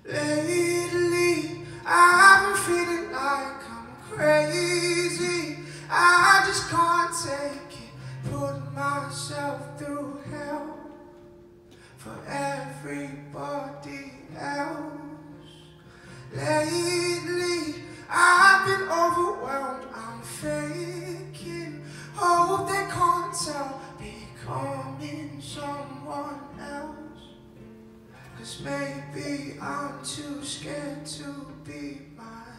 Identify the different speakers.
Speaker 1: Lately, I've been feeling like I'm crazy. I just can't take it, putting myself through hell for everybody else. Lately, I've been overwhelmed, I'm faking. Hope they can't tell, becoming someone else. 'Cause maybe I'm too scared to be myself.